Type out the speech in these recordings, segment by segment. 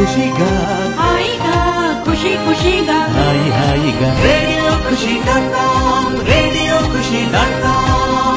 ఖుషిగా హాయిగా ఖుషి ఖుషిగా హాయిగా రేడియో ఖుషి.com రేడియో ఖుషి.com.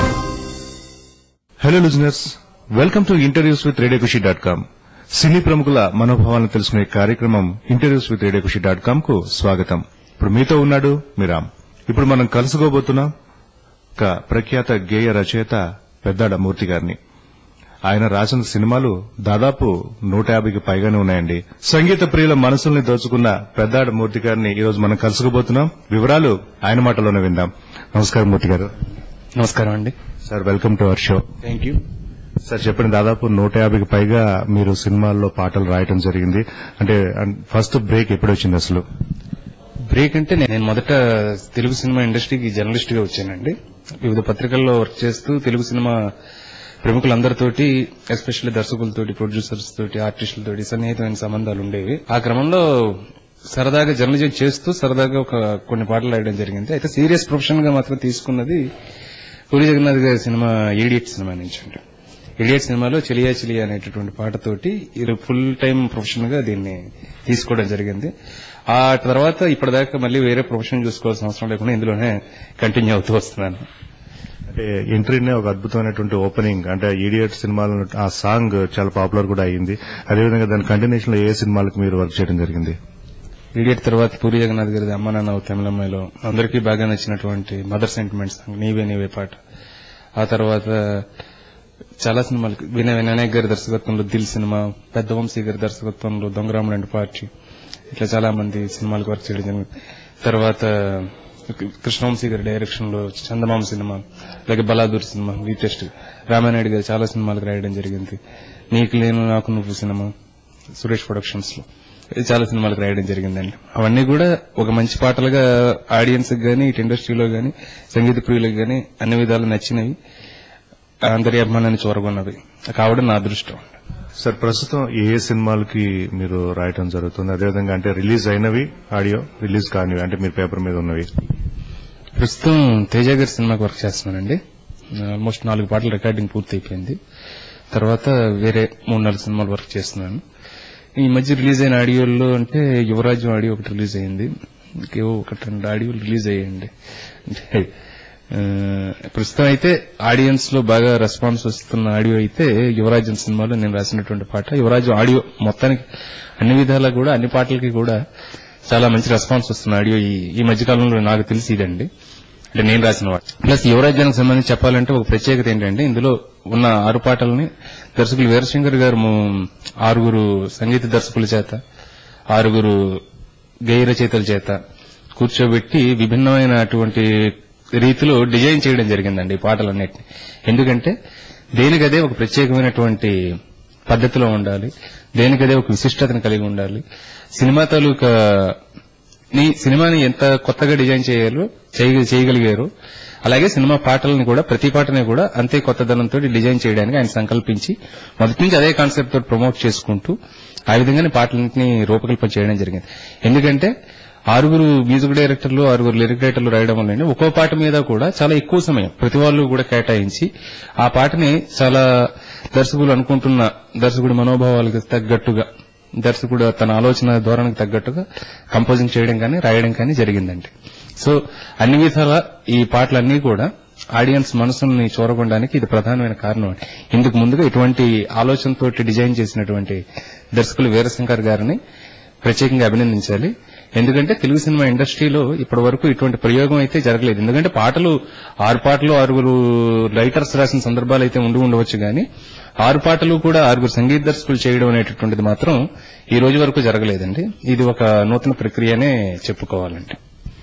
Hello listeners, welcome to interviews with radio ఖుషి.com. సినీ ప్రముఖుల మనోభావాలను తెలుసుకునే కార్యక్రమం ఇంటర్వ్యూస్ విత్ రేడియో ఖుషి.com కు స్వాగతం. ఇప్పుడు మీతో ఉన్నాడు మీరామ్. ఇప్పుడు మనం కలుసుకోబోతున్నాం ఒక ప్రఖ్యాత గేయ రచయిత పెద్దాడ మూర్తి గారిని. ఆయన రాసిన సినిమాలు దాదాపు 150కి పైగానే ఉన్నాయండి. సంగీత ప్రియుల మనసుల్ని దోచుకున్న పెద్దాడ మూర్తి గారిని ఈ రోజు మనం కలుసుకోబోతున్నాం. వివరాలు ఆయన మాటలోనే విందాం. నమస్కారం మూర్తి గారు. నమస్కారం అండి. Sir, welcome to our show. Thank you. Sir, చెప్పండి, దాదాపు 150కి పైగా మీరు సినిమాల్లో పాటలు రాయటం జరిగింది. అంటే ఫస్ట్ బ్రేక్ ఎప్పుడు వచ్చింది అసలు? బ్రేక్ అంటే నేను మొదట తెలుగు సినిమా ఇండస్ట్రీకి జర్నలిస్ట్ గా వచ్చానండి. వివిధ పత్రికల్లో వర్క్ చేస్తూ తెలుగు సినిమా ప్రముఖులందరితోటి, ఎస్పెషల్లీ దర్శకులతోటి, ప్రొడ్యూసర్స్ తోటి, ఆర్టిస్టులతోటి సన్నిహితమైన సంబంధాలు ఉండేవి. ఆ క్రమంలో సరదాగా జర్నలిజం చేస్తూ సరదాగా కొన్ని పాటలు రాయడం జరిగింది. అయితే సీరియస్ ప్రొఫెషన్ గా మాత్రం తీసుకున్నది పూరి జగన్నాథ్ గారి సినిమా ఇడియట్ సినిమా నుంచి అండి. ఇడియట్ సినిమాలో చెలియా చెలియా అనేటటువంటి పాటతోటి ఫుల్ టైం ప్రొఫెషన్ గా దీన్ని తీసుకోవడం జరిగింది. ఆ తర్వాత ఇప్పటిదాకా మళ్ళీ వేరే ప్రొఫెషన్ చూసుకోవాల్సిన అవసరం లేకుండా ఇందులోనే కంటిన్యూ అవుతూ వస్తున్నాను. అంటే ఎంట్రీనే ఒక అద్భుతమైనటువంటి ఓపెనింగ్. అంటే ఈడియట్ సినిమాలో ఆ సాంగ్ చాలా పాపులర్ కూడా అయ్యింది. అదేవిధంగా దాని కంటిన్యూషన్ లో ఏ సినిమాలకు మీరు వర్క్ చేయడం జరిగింది? ఇడియట్ తర్వాత పూరి జగన్నాథ్ గారిది అమ్మ నాన్న తమిళమ్మాయిలో అందరికీ బాగా నచ్చినటువంటి మదర్ సెంటిమెంట్ సాంగ్ నీవే నీవే పాట. ఆ తర్వాత చాలా సినిమాలకు వినాయక్ గారి దర్శకత్వంలో దిల్ సినిమా, పెద్ద వంశీ గారి దర్శకత్వంలో దొంగరాముడు అండ్ పార్టీ, ఇట్లా చాలా మంది సినిమాలకు వర్క్ చేయడం జరిగింది. తర్వాత కృష్ణవంశీ గారి డైరెక్షన్ లో చందమామ సినిమా, అలాగే బలాదూర్ సినిమా, వీటెస్ట్ రామానాయుడు గారు చాలా సినిమాలకు రాయడం జరిగింది. నీకు లేను నాకు నువ్వు సినిమా సురేష్ ప్రొడక్షన్స్ లో చాలా సినిమాలకు రాయడం జరిగిందండి. అవన్నీ కూడా ఒక మంచి పాటలుగా ఆడియన్స్ గానీ, ఇటు ఇండస్ట్రీలో గానీ, సంగీత ప్రియులకు గానీ అన్ని విధాలు నచ్చినవి, అందరి అభిమానాన్ని చూరగొన్నవి కావడం నా అదృష్టం. సార్, ప్రస్తుతం ఏ సినిమాలకి మీరు రాయటం జరుగుతుంది? అదేవిధంగా అంటే రిలీజ్ అయినవి, ఆడియో రిలీజ్ కానివి, అంటే మీరు పేపర్ మీద ఉన్నవి? ప్రస్తుతం తేజ గారి సినిమాకి వర్క్ చేస్తున్నానండి. ఆల్మోస్ట్ 4 పాటలు రికార్డింగ్ పూర్తి అయిపోయింది. తర్వాత వేరే 3-4 సినిమాలు వర్క్ చేస్తున్నాను. ఈ మధ్య రిలీజ్ అయిన ఆడియోల్లో అంటే యువరాజ్యం ఆడియో ఒకటి రిలీజ్ అయింది. ఇంకేవో 1-2 ఆడియోలు రిలీజ్ అయ్యాయండి. ప్రస్తుతం అయితే ఆడియన్స్ లో బాగా రెస్పాన్స్ వస్తున్న ఆడియో అయితే యువరాజ్యం సినిమాలో నేను రాసినటువంటి పాట. యువరాజ్యం ఆడియో మొత్తానికి అన్ని విధాలా కూడా, అన్ని పాటలకి కూడా చాలా మంచి రెస్పాన్స్ వస్తున్న ఆడియో ఈ మధ్యకాలంలో నాకు తెలిసి ఇదండి. అంటే నేను రాసిన వాడు. ప్లస్ యువరాజ్యానికి సంబంధించి చెప్పాలంటే ఒక ప్రత్యేకత ఏంటంటే, ఇందులో ఉన్న 6 పాటలని దర్శకులు వీరశంకర్ గారు 6 సంగీత దర్శకుల చేత, 6 గేయ రచయితల చేత కూర్చోబెట్టి విభిన్నమైన అటువంటి రీతిలో డిజైన్ చేయడం జరిగిందండి ఈ పాటలన్నిటిని. ఎందుకంటే దేనికదే ఒక ప్రత్యేకమైనటువంటి పద్ధతిలో ఉండాలి, దేనికదే ఒక విశిష్టతను కలిగి ఉండాలి. సినిమా తాలూకా సినిమాని ఎంత కొత్తగా డిజైన్ చేయగలిగారు, అలాగే సినిమా పాటలను కూడా, ప్రతి పాటని కూడా అంతే కొత్తదనంతో డిజైన్ చేయడానికి ఆయన సంకల్పించి మొదటి నుంచి అదే కాన్సెప్ట్ తోటి ప్రమోట్ చేసుకుంటూ ఆ విధంగానే పాటలన్నింటినీ రూపకల్పన చేయడం జరిగింది. ఎందుకంటే 6 మ్యూజిక్ డైరెక్టర్లు, 6 లిరిక్ రైటర్లు రాయడం వల్ల ఒక్కో పాట మీద కూడా చాలా ఎక్కువ సమయం ప్రతి వాళ్ళు కూడా కేటాయించి ఆ పాటని చాలా దర్శకుడు అనుకుంటున్న దర్శకుడి మనోభావాలకు తగ్గట్టుగా, దర్శకుడు తన ఆలోచన ధోరణికి తగ్గట్టుగా కంపోజింగ్ చేయడం కానీ రాయడం కానీ జరిగిందండి. సో అన్ని విధాల ఈ పాటలన్నీ కూడా ఆడియన్స్ మనసుని చూరగొనడానికి ఇది ప్రధానమైన కారణం. ఇందుకు ముందుగా ఇటువంటి ఆలోచనతో డిజైన్ చేసినటువంటి దర్శకులు వీరశంకర్ గారిని ప్రత్యేకంగా అభినందించాలి. ఎందుకంటే తెలుగు సినిమా ఇండస్ట్రీలో ఇప్పటి వరకు ఇటువంటి ప్రయోగం అయితే జరగలేదు. ఎందుకంటే 6 పాటలు 6 రైటర్స్ రాసిన సందర్భాలు అయితే ఉండవచ్చు కానీ 6 పాటలు కూడా 6 సంగీత దర్శకులు చేయడం అనేటటువంటిది మాత్రం ఈ రోజు వరకు జరగలేదండి. ఇది ఒక నూతన ప్రక్రియనే చెప్పుకోవాలండి.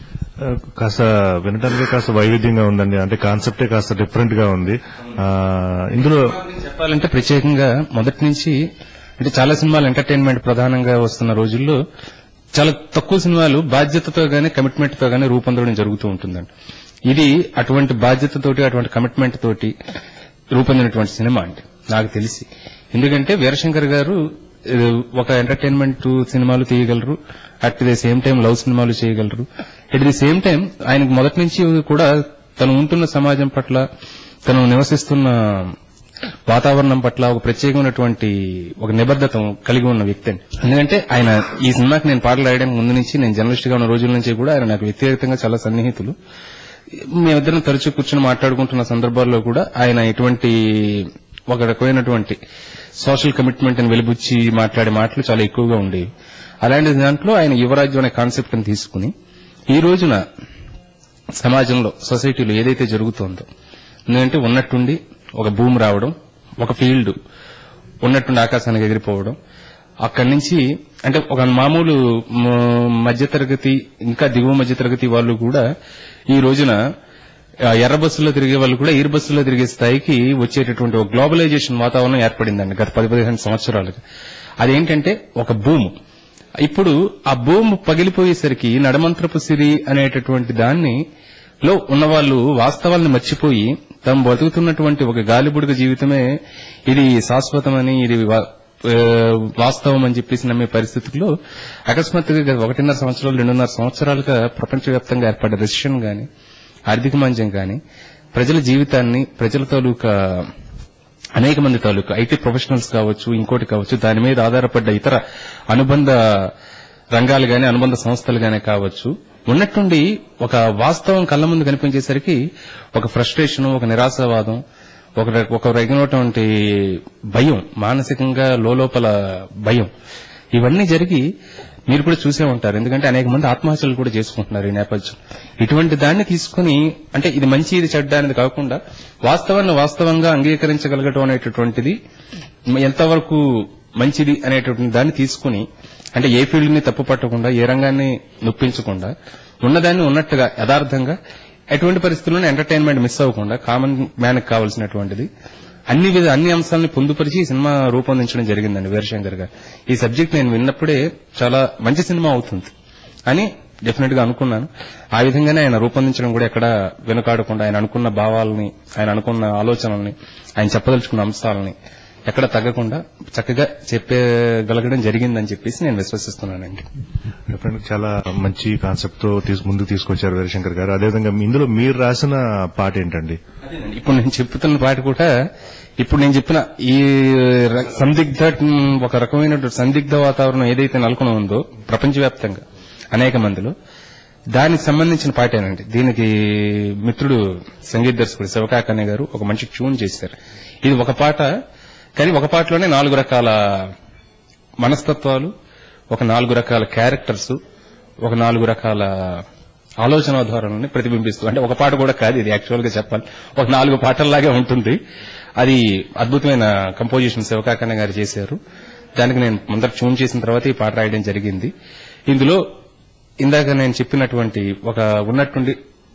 కాస్త వినడానికి కాస్త వైవిధ్యంగా ఉందండి. అంటే కాన్సెప్టే కాస్త డిఫరెంట్ గా ఉంది. ఇందులో చెప్పాలంటే ప్రత్యేకంగా మొదటి నుంచి అంటే చాలా సినిమాలు ఎంటర్టైన్మెంట్ ప్రధానంగా వస్తున్న రోజుల్లో చాలా తక్కువ సినిమాలు బాధ్యతతో గానీ, కమిట్మెంట్ తో గానీ రూపొందడం జరుగుతూ ఉంటుందండి. ఇది అటువంటి బాధ్యతతోటి, అటువంటి కమిట్మెంట్ తోటి రూపొందినటువంటి సినిమా అంటే నాకు తెలిసి. ఎందుకంటే వీరశంకర్ గారు ఒక ఎంటర్టైన్మెంట్ సినిమాలు తీయగలరు, at the same time love సినిమాలు చేయగలరు. అట్ ది సేమ్ టైం ఆయనకు మొదటి నుంచి కూడా తను ఉంటున్న సమాజం పట్ల, తను నివసిస్తున్న వాతావరణం పట్ల ఒక ప్రత్యేకమైనటువంటి ఒక నిబద్ధత కలిగి ఉన్న వ్యక్తి అండి. ఎందుకంటే ఆయన ఈ సినిమాకి నేను పాటలు రాయడానికి ముందు నుంచి, నేను జర్నలిస్ట్ గా ఉన్న రోజుల నుంచి కూడా ఆయన నాకు వ్యక్తిగతంగా చాలా సన్నిహితులు. మేమిద్దరం తరచూ కూర్చొని మాట్లాడుకుంటున్న సందర్భాల్లో కూడా ఆయన ఇటువంటి ఒక రకమైనటువంటి సోషల్ కమిట్మెంట్ అని వెలిబుచ్చి మాట్లాడే మాటలు చాలా ఎక్కువగా ఉండేవి. అలాంటి దాంట్లో ఆయన యువరాజ్యం అనే కాన్సెప్ట్ ని తీసుకుని ఈ రోజున సమాజంలో, సొసైటీలో ఏదైతే జరుగుతోందో, ఎందుకంటే ఉన్నట్టుండి ఒక భూమి రావడం, ఒక ఫీల్డ్ ఉన్నట్టుండి ఆకాశానికి ఎగిరిపోవడం, అక్కడి నుంచి అంటే ఒక మామూలు మధ్యతరగతి, ఇంకా దిగువ మధ్యతరగతి వాళ్ళు కూడా ఈ రోజున ఎర్ర బస్సుల్లో తిరిగే వాళ్ళు కూడా ఎయిర్ బస్సుల్లో తిరిగే స్థాయికి వచ్చేటటువంటి ఒక గ్లోబలైజేషన్ వాతావరణం ఏర్పడిందండి గత 10-15 సంవత్సరాలుగా. అదేంటంటే ఒక భూమి. ఇప్పుడు ఆ భూమి పగిలిపోయేసరికి నడమంత్రపు సిరి అనేటటువంటి దాన్ని లో ఉన్నవాళ్లు వాస్తవాలను మర్చిపోయి తాము బతుకుతున్నటువంటి ఒక గాలిబుడుగ జీవితమే ఇది శాశ్వతమని, ఇది వాస్తవం అని చెప్పేసి నమ్మే పరిస్థితుల్లో అకస్మాత్తుగా 1.5 సంవత్సరాలు 2.5 సంవత్సరాలుగా ప్రపంచవ్యాప్తంగా ఏర్పడ్డ రెసిషన్ గాని, ఆర్థిక మాంద్యం గాని ప్రజల జీవితాన్ని, ప్రజల తాలూకా అనేక మంది తాలూకా ఐటీ ప్రొఫెషనల్స్ కావచ్చు, ఇంకోటి కావచ్చు, దాని మీద ఆధారపడ్డ ఇతర అనుబంధ రంగాలు గాని, అనుబంధ సంస్థలు గానే కావచ్చు, ఉన్నట్టుండి ఒక వాస్తవం కళ్ల ముందు కనిపించేసరికి ఒక ఫ్రస్ట్రేషన్, ఒక నిరాశావాదం, ఒక రకమైనటువంటి భయం, మానసికంగా లోపల భయం, ఇవన్నీ జరిగి మీరు కూడా చూసే ఉంటారు. ఎందుకంటే అనేక మంది ఆత్మహత్యలు కూడా చేసుకుంటున్నారు ఈ నేపథ్యం. ఇటువంటి దాన్ని తీసుకుని అంటే ఇది మంచి, ఇది చెడ్డ అనేది కాకుండా వాస్తవాన్ని వాస్తవంగా అంగీకరించగలగటం అనేటటువంటిది ఎంతవరకు మంచిది అనేటటువంటి దాన్ని తీసుకుని, అంటే ఏ ఫీల్డ్ ని తప్పు పట్టకుండా, ఏ రంగాన్ని నొప్పించకుండా, ఉన్నదాన్ని ఉన్నట్టుగా యథార్థంగా, ఎటువంటి పరిస్థితుల్లోనే ఎంటర్టైన్మెంట్ మిస్ అవ్వకుండా కామన్ మ్యాన్ కి కావాల్సినటువంటిది అన్ని అంశాలను పొందుపరిచి ఈ సినిమా రూపొందించడం జరిగిందండి వీరశంకర్ గారు. ఈ సబ్జెక్ట్ నేను విన్నప్పుడే చాలా మంచి సినిమా అవుతుంది అని డెఫినెట్ గా అనుకున్నాను. ఆ విధంగానే ఆయన రూపొందించడం కూడా ఎక్కడ వెనుకాడకుండా ఆయన అనుకున్న భావాలని, ఆయన అనుకున్న ఆలోచనల్ని, ఆయన చెప్పదలుచుకున్న అంశాలని ఎక్కడ తగ్గకుండా చక్కగా చెప్పగలగడం జరిగిందని చెప్పేసి నేను విశ్వసిస్తున్నానండి. చాలా మంచి కాన్సెప్ట్ తో ముందుకు తీసుకొచ్చారు వీరశంకర్ గారు. అదేవిధంగా ఇందులో మీరు రాసిన పాట ఏంటండి? ఇప్పుడు నేను చెప్తున్న పాట కూడా ఇప్పుడు నేను చెప్పిన ఈ సందిగ్ధ, ఒక రకమైన సందిగ్ధ వాతావరణం ఏదైతే నెలకొని ఉందో ప్రపంచవ్యాప్తంగా అనేక మందిలో, దానికి సంబంధించిన పాటేనండి. దీనికి మిత్రుడు సంగీత దర్శకుడు శివకాకన్నయ్య గారు ఒక మంచి ట్యూన్ చేశారు. ఇది ఒక పాట, కానీ ఒక పాటలోనే 4 రకాల మనస్తత్వాలు, ఒక 4 రకాల క్యారెక్టర్స్, ఒక 4 రకాల ఆలోచన ధోరణిని ప్రతిబింబిస్తూ, అంటే ఒక పాట కూడా కాదు ఇది, యాక్చువల్ గా చెప్పాలి ఒక 4 పాటల్లాగే ఉంటుంది. అది అద్భుతమైన కంపోజిషన్ శివకాకన్న గారు చేశారు. దానికి నేను ముందర ట్యూన్ చేసిన తర్వాత ఈ పాట రాయడం జరిగింది. ఇందులో ఇందాక నేను చెప్పినటువంటి ఒక ఉన్నట్టుండి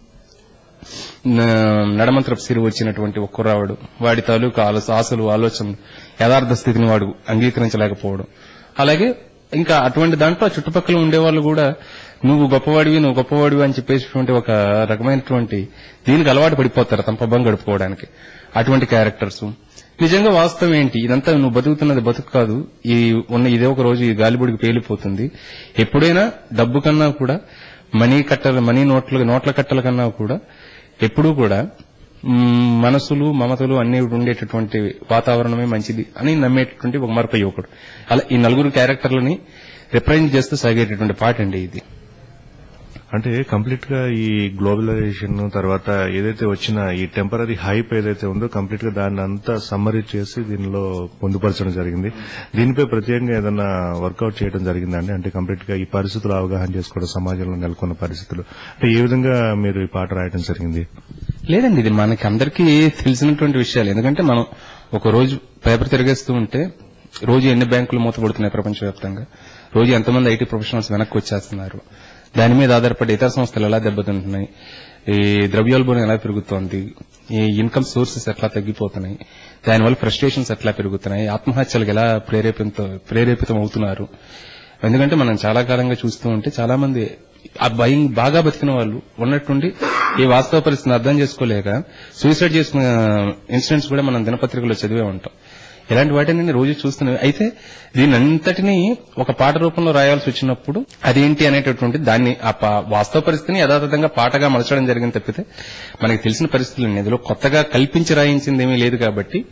నడమంత్రపు సిరి వచ్చినటువంటి ఒక కుర్రావాడు, వాడి తాలూకా ఆశలు, ఆలోచనలు, యథార్థ స్థితిని వాడు అంగీకరించలేకపోవడం, అలాగే ఇంకా అటువంటి దాంట్లో చుట్టుపక్కల ఉండేవాళ్ళు కూడా నువ్వు గొప్పవాడివి అని చెప్పేటువంటి ఒక రకమైనటువంటి దీనికి అలవాటు పడిపోతారు తమ పబ్బం గడుపుకోవడానికి. అటువంటి క్యారెక్టర్స్ నిజంగా వాస్తవం ఏంటి, ఇదంతా నువ్వు బతుకుతున్నది బతుకు కాదు, ఇదే ఒక రోజు ఈ గాలిబుడికి పేలిపోతుంది. ఎప్పుడైనా డబ్బు కన్నా కూడా మనీ నోట్ల కట్టల కన్నా కూడా ఎప్పుడూ కూడా మనసులు, మమతలు అన్ని ఉండేటటువంటి వాతావరణమే మంచిది అని నమ్మేటటువంటి ఒక మరొక యువకుడు. అలా ఈ 4 క్యారెక్టర్లని రిప్రజెంట్ చేస్తూ సాగేటటువంటి పాట అండి ఇది. అంటే కంప్లీట్ గా ఈ గ్లోబలైజేషన్ తర్వాత ఏదైతే వచ్చిన ఈ టెంపరీ హైప్ ఏదైతే ఉందో కంప్లీట్ గా దాన్ని అంతా సమ్మరీ చేసి దీనిలో పొందుపరచడం జరిగింది. దీనిపై ప్రత్యేకంగా ఏదైనా వర్కౌట్ చేయడం జరిగిందండి? అంటే కంప్లీట్ గా ఈ పరిస్థితులు అవగాహన చేసుకోవడం, సమాజంలో నెలకొన్న పరిస్థితులు, అంటే ఏ విధంగా మీరు ఈ పాట రాయడం జరిగింది? లేదండి, ఇది మనకి అందరికీ తెలిసినటువంటి విషయాలు. ఎందుకంటే మనం ఒక రోజు పేపర్ తిరిగేస్తూ ఉంటే రోజు ఎన్ని బ్యాంకులు మూతపడుతున్నాయి ప్రపంచవ్యాప్తంగా, రోజు ఎంతమంది ఐటీ ప్రొఫెషనల్స్ వెనక్కి వచ్చేస్తున్నారు, దాని మీద ఆధారపడి ఇతర సంస్థలు ఎలా దెబ్బతింటున్నాయి, ఈ ద్రవ్యోల్బణం ఎలా పెరుగుతోంది, ఈ ఇన్కమ్ సోర్సెస్ ఎట్లా తగ్గిపోతున్నాయి, దానివల్ల ఫ్రస్ట్రేషన్స్ ఎట్లా పెరుగుతున్నాయి, ఆత్మహత్యలకు ఎలా ప్రేరేపితం అవుతున్నారు. ఎందుకంటే మనం చాలా కాలంగా చూస్తూ ఉంటే చాలా మంది ఆ భయం బాగా బతికిన వాళ్ళు ఉన్నట్టుండి ఈ వాస్తవ పరిస్థితిని అర్థం చేసుకోలేక సూసైడ్ చేసుకున్న ఇన్సిడెంట్స్ కూడా మనం దినపత్రికలో చదివే ఉంటాం. ఇలాంటి వాటిని రోజు చూస్తున్నాం. అయితే దీని అంతటినీ ఒక పాట రూపంలో రాయాల్సి వచ్చినప్పుడు అదేంటి అనేటటువంటి దాన్ని ఆ వాస్తవ పరిస్థితిని యథాతథంగా పాటగా మలచడం జరిగింది తప్పితే మనకి తెలిసిన పరిస్థితులు ఇందులో కొత్తగా కల్పించి రాయించింది ఏమీ లేదు. కాబట్టి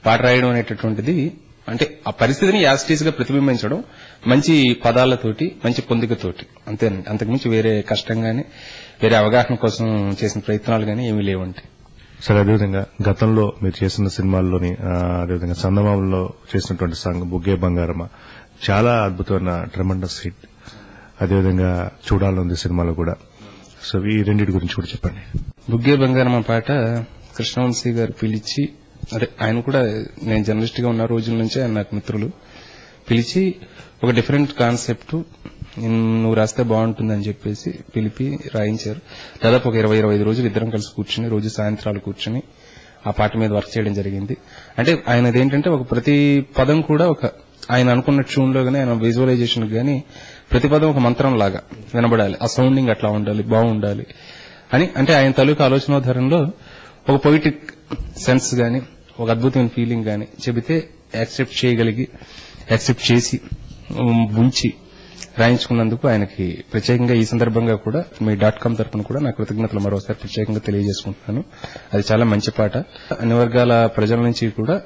పాట రాయడం అనేటటువంటిది అంటే ఆ పరిస్థితిని యాస్టీస్ గా ప్రతిబింబించడం మంచి పదాలతోటి మంచి పొందికతోటి అంతేనండి. అంతకుమించి వేరే కష్టం గానీ వేరే అవగాహన కోసం చేసిన ప్రయత్నాలు గానీ ఏమీ లేవండి. సరే, అదేవిధంగా గతంలో మీరు చేసిన సినిమాల్లోని అదేవిధంగా చందమామలో చేసినటువంటి సాంగ్ బుగ్గే బంగారమ్మ చాలా అద్భుతమైన ట్రెమండస్ హిట్. అదేవిధంగా చూడాలనుంది సినిమాలో కూడా. సో ఈ రెండింటి గురించి కూడా చెప్పండి. బుగ్గే బంగారమ్మ పాట కృష్ణవంశీ గారు పిలిచి, అదే ఆయన కూడా నేను జర్నలిస్ట్ గా ఉన్న రోజుల నుంచే ఆయన నాకు మిత్రులు, పిలిచి ఒక డిఫరెంట్ కాన్సెప్ట్ నువ్వు రాస్తే బాగుంటుందని చెప్పేసి పిలిపి రాయించారు. దాదాపు ఒక 20-25 రోజులు ఇద్దరం కలిసి కూర్చుని రోజు సాయంత్రాలు కూర్చుని ఆ పాట మీద వర్క్ చేయడం జరిగింది. అంటే ఆయనది ఏంటంటే ఒక ప్రతి పదం కూడా ఒక ఆయన అనుకున్న ట్యూన్ లో గానీ ఆయన విజువలైజేషన్ గానీ ప్రతి పదం ఒక మంత్రం లాగా వినబడాలి, ఆ సౌండింగ్ అట్లా ఉండాలి, బాగుండాలి అని. అంటే ఆయన తాలూకు ఆలోచనాధారంలో ఒక పొయిటిక్ సెన్స్ గానీ ఒక అద్భుతమైన ఫీలింగ్ గానీ చెబితే యాక్సెప్ట్ చేయగలిగి యాక్సెప్ట్ చేసి ఉంచి రాయించుకున్నందుకు ఆయనకి ప్రత్యేకంగా ఈ సందర్భంగా కూడా మీ .com తరఫున కూడా నా కృతజ్ఞతలు మరోసారి ప్రత్యేకంగా తెలియజేసుకుంటున్నాను. అది చాలా మంచి పాట. అన్ని వర్గాల ప్రజల నుంచి కూడా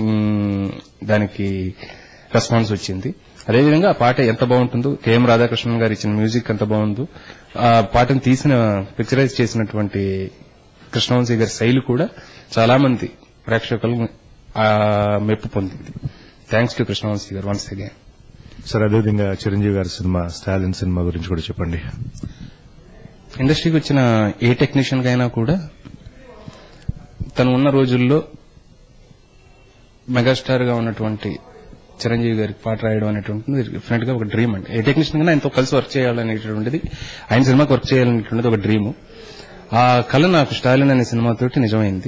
దానికి రెస్పాన్స్ వచ్చింది. అదేవిధంగా ఆ పాట ఎంత బాగుంటుందో, కెఎం రాధాకృష్ణన్ గారు ఇచ్చిన మ్యూజిక్ ఎంత బాగుందో, ఆ పాటను తీసిన పిక్చరైజ్ చేసినటువంటి కృష్ణవంశీ గారి శైలి కూడా చాలా మంది ప్రేక్షకులు మెప్పు పొందింది. థ్యాంక్స్ టు కృష్ణవంశీ గారు వన్స్ అగైన్. సార్, అదేవిధంగా చిరంజీవి గారి సినిమా స్టాలిన్ సినిమా గురించి కూడా చెప్పండి. ఇండస్ట్రీకి వచ్చిన ఏ టెక్నీషియన్ కైనా కూడా తను ఉన్న రోజుల్లో మెగాస్టార్ గా ఉన్నటువంటి చిరంజీవి గారికి పాట రాయడం అనేటువంటిది డెఫినెట్ గా ఒక డ్రీమ్ అండి. ఏ టెక్నీషియన్ కన్నా ఆయనతో కలిసి వర్క్ చేయాలనేటువంటిది, ఆయన సినిమాకి వర్క్ చేయాలనేటువంటిది ఒక డ్రీము. ఆ కళ నాకు స్టాలిన్ అనే సినిమాతోటి నిజమైంది.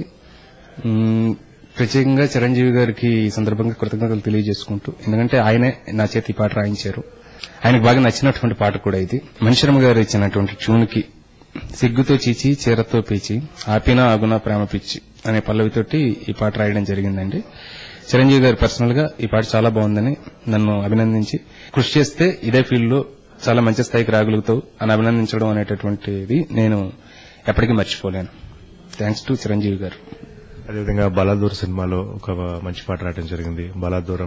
ప్రత్యేకంగా చిరంజీవి గారికి ఈ సందర్భంగా కృతజ్ఞతలు తెలియజేసుకుంటూ, ఎందుకంటే ఆయనే నా చేతి పాట రాయించారు. ఆయనకు బాగా నచ్చినటువంటి పాట కూడా ఇది. మణిశర్మ గారు ఇచ్చినటువంటి ట్యూన్కి సిగ్గుతో చీచి చీరతో పీచి ఆపినా ఆగునా ప్రేమ పిచ్చి అనే పల్లవితోటి ఈ పాట రాయడం జరిగిందండి. చిరంజీవి గారు పర్సనల్ గా ఈ పాట చాలా బాగుందని నన్ను అభినందించి, కృషి చేస్తే ఇదే ఫీల్డ్ లో చాలా మంచి స్థాయికి రాగలుగుతావు అని అభినందించడం అనేటటువంటిది నేను ఎప్పటికీ మర్చిపోలేను. థ్యాంక్స్ టు చిరంజీవి గారు. అదేవిధంగా బలాదూర్ సినిమాలో ఒక మంచి పాట రాయడం జరిగింది. బలాదూర్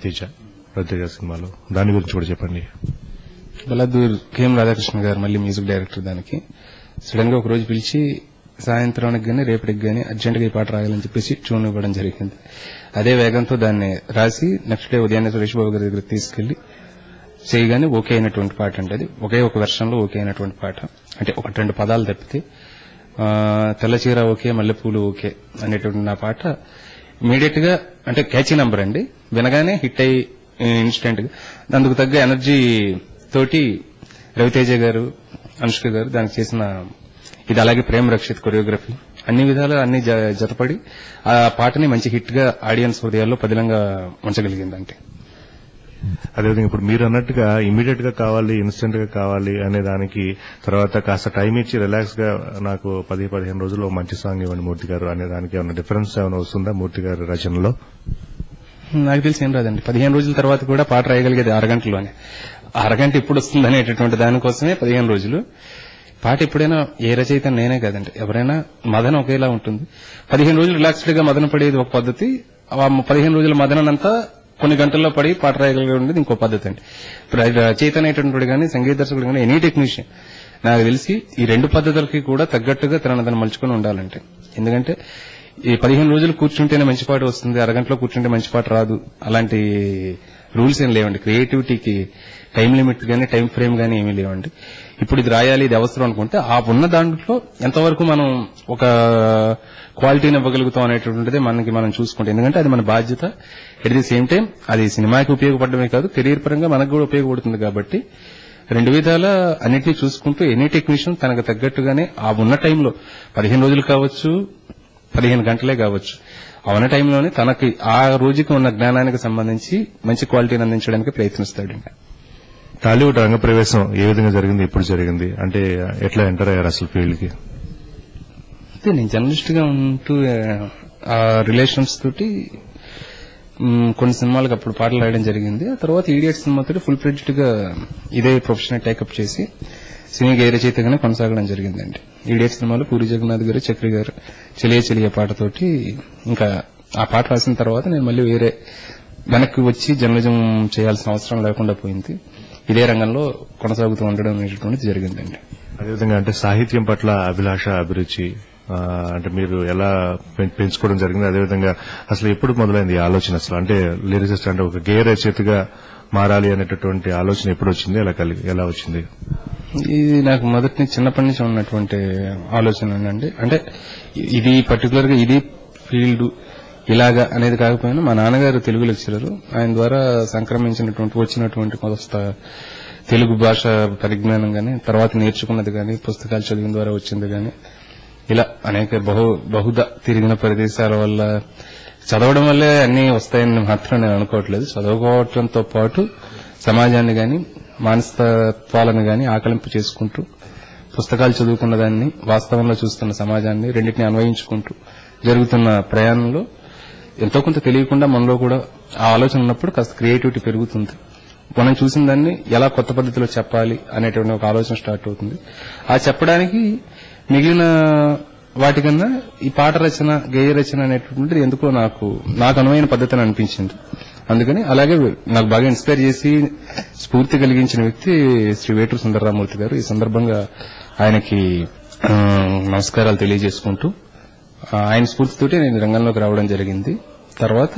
రవితేజ సినిమాలో, దాని గురించి కూడా చెప్పండి. బలాదూర్ కెఎం రాధాకృష్ణ గారు మళ్ళీ మ్యూజిక్ డైరెక్టర్. దానికి సడన్ గా ఒక రోజు పిలిచి సాయంత్రానికి గానీ రేపటికి గానీ అర్జెంట్ గా ఈ పాట రాయాలని చెప్పేసి ట్యూన్ ఇవ్వడం జరిగింది. అదే వేగంతో దాన్ని రాసి నెక్స్ట్ డే ఉదయాన్నే సురేష్ బాబు గారి దగ్గర తీసుకెళ్లి చేయగానే ఓకే అయినటువంటి పాట అంటే అది ఒకే ఒక వెర్షన్ లో ఓకే అయినటువంటి పాట. అంటే 1-2 పదాలు తప్పితే తెల్లచీర ఓకే, మల్లెపూలు ఓకే అనేటువంటి నా పాట ఇమీడియట్ గా అంటే క్యాచీ నంబర్ అండి, వినగానే హిట్ అయ్యి ఇన్స్టెంట్ గా అందుకు తగ్గ ఎనర్జీ తోటి రవితేజ గారు, అనుష్క గారు దానికి చేసిన ఇది, అలాగే ప్రేమ్ రక్షిత్ కొరియోగ్రఫీ అన్ని విధాలు అన్ని జతపడి ఆ పాటని మంచి హిట్ గా ఆడియన్స్ హృదయాల్లో పదిలంగా ఉంచగలిగిందంటే. అదేవిధంగా ఇప్పుడు మీరు అన్నట్టుగా ఇమీడియట్ గా కావాలి, ఇన్స్టెంట్ గా కావాలి అనే దానికి తర్వాత కాస్త టైం ఇచ్చి రిలాక్స్ గా నాకు 10-15 రోజుల్లో మంచి సాంగ్ ఇవ్వండి మూర్తి గారు అనే దానికి ఏమైనా డిఫరెన్స్ ఏమైనా వస్తుందా మూర్తి గారి రచనలో? నాకు తెలిసి ఏం రాదండి. 15 రోజుల తర్వాత కూడా పాట రాయగలిగేది అరగంటలోనే. అరగంట ఇప్పుడు వస్తుంది అనేటటువంటి దానికోసమే 15 రోజులు. పాట ఎప్పుడైనా ఏ రచయిత నేనే కాదండి, ఎవరైనా మదన ఒకేలా ఉంటుంది. 15 రోజులు రిలాక్స్డ్ గా మదన పడేది ఒక పద్ధతి, 15 రోజుల మదనంతా కొన్ని గంటల్లో పడి పాట రాయగలిగేది ఇంకో పద్ధతి అండి. రచయిత అనేటటువంటి కానీ సంగీత దర్శకుడు కానీ ఎనీ టెక్నీషియన్ నాకు తెలిసి ఈ 2 పద్ధతులకి కూడా తగ్గట్టుగా తనను మలుచుకుని ఉండాలంటే. ఎందుకంటే ఈ 15 రోజులు కూర్చుంటేనే మంచి పాట వస్తుంది, అరగంటలో కూర్చుంటే మంచి పాట రాదు, అలాంటి రూల్స్ ఏం లేవండి. క్రియేటివిటీకి టైం లిమిట్ గానీ టైం ఫ్రేమ్ గానీ ఏమీ లేవండి. ఇప్పుడు ఇది రాయాలి, ఇది అవసరం అనుకుంటే ఆ ఉన్న దాంట్లో ఎంతవరకు మనం ఒక క్వాలిటీని ఇవ్వగలుగుతాం అనేటువంటిది మనకి మనం చూసుకుంటాం. ఎందుకంటే అది మన బాధ్యత. ఎట్ ది సేమ్ టైం అది సినిమాకి ఉపయోగపడమే కాదు, కెరీర్ పరంగా మనకు కూడా ఉపయోగపడుతుంది. కాబట్టి 2 విధాల అన్నింటినీ చూసుకుంటూ ఎనీ టెక్నీషియన్ తనకు తగ్గట్టుగానే ఆ ఉన్న టైంలో 15 రోజులు కావచ్చు, 15 గంటలే కావచ్చు, ఆ ఉన్న టైంలోనే తనకి ఆ రోజుకి ఉన్న జ్ఞానానికి సంబంధించి మంచి క్వాలిటీని అందించడానికి ప్రయత్నిస్తాడు. టాలీవుడ్ రంగప్రవేశం ఏ విధంగా జరిగింది, ఎప్పుడు జరిగింది, అంటే ఎట్లా ఎంటర్ అయ్యారు అసలు ఫీల్డ్ కి? అయితే నేను జర్నలిస్ట్ గా ఉంటూ ఆ రిలేషన్స్ తోటి కొన్ని సినిమాలకు అప్పుడు పాటలు రాయడం జరిగింది. ఆ తర్వాత ఈడియట్ సినిమాతో ఫుల్ ఫ్లెడ్జ్డ్ గా ఇదే ప్రొఫెషన్ టేకప్ చేసి సినీ గైర రచయితగానే కొనసాగడం జరిగిందండి. ఈడియట్ సినిమాలో పూరి జగన్నాథ్ గారు, చక్రి గారు చెలియ చెలియ పాటతోటి ఇంకా ఆ పాట రాసిన తర్వాత నేను మళ్ళీ వేరే వెనక్కి వచ్చి జర్నలిజం చేయాల్సిన అవసరం లేకుండా పోయింది. ఇదే రంగంలో కొనసాగుతూ ఉండడం అనేటువంటిది జరిగిందండి. అదేవిధంగా అంటే సాహిత్యం పట్ల అభిలాష, అభిరుచి అంటే మీరు ఎలా పెంచుకోవడం జరిగింది? అదేవిధంగా అసలు ఎప్పుడు మొదలైంది ఈ ఆలోచన? అసలు అంటే లిరిసిస్ట్ అంటే ఒక గేయ రచయితగా మారాలి అనేటటువంటి ఆలోచన ఎప్పుడు వచ్చింది, ఎలా వచ్చింది? ఇది నాకు మొదటి నుంచి చిన్నప్పటి నుంచి ఉన్నటువంటి ఆలోచన అండి. అంటే ఇది పర్టికులర్ గా ఇది ఫీల్డ్ ఇలాగా అనేది కాకపోయినా మా నాన్నగారు తెలుగు లెక్చరర్. ఆయన ద్వారా సంక్రమించినటువంటి వచ్చినటువంటి కొంత తెలుగు భాష పరిజ్ఞానం గానీ, తర్వాత నేర్చుకున్నది గానీ, పుస్తకాలు చదివిన ద్వారా వచ్చింది గానీ, ఇలా అనేక బహుదా తిరిగిన ప్రదేశాల వల్ల చదవడం వల్లే అన్ని వస్తాయని మాత్రం నేను అనుకోవట్లేదు. చదువుకోవడంతో పాటు సమాజాన్ని గాని, మానసికత్వాలను గాని ఆకలింపు చేసుకుంటూ, పుస్తకాలు చదువుకున్న దాన్ని వాస్తవంలో చూస్తున్న సమాజాన్ని రెండింటిని అన్వయించుకుంటూ జరుగుతున్న ప్రయాణంలో ఎంతో కొంత తెలియకుండా మనలో కూడా ఆ ఆలోచన ఉన్నప్పుడు కాస్త క్రియేటివిటీ పెరుగుతుంది. మనం చూసిన దాన్ని ఎలా కొత్త పద్ధతిలో చెప్పాలి అనేటువంటి ఒక ఆలోచన స్టార్ట్ అవుతుంది. ఆ చెప్పడానికి మిగిలిన వాటికన్నా ఈ పాట రచన, గేయ రచన అనేటువంటిది ఎందుకో నాకు అనువైన పద్ధతి అని అనిపించింది. అందుకని అలాగే నాకు బాగా ఇన్స్పైర్ చేసి స్ఫూర్తి కలిగించిన వ్యక్తి శ్రీ వేటూరు సుందరరామూర్తి గారు. ఈ సందర్భంగా ఆయనకి నమస్కారాలు తెలియజేసుకుంటూ ఆయన స్ఫూర్తితోటి నేను రంగంలోకి రావడం జరిగింది. తర్వాత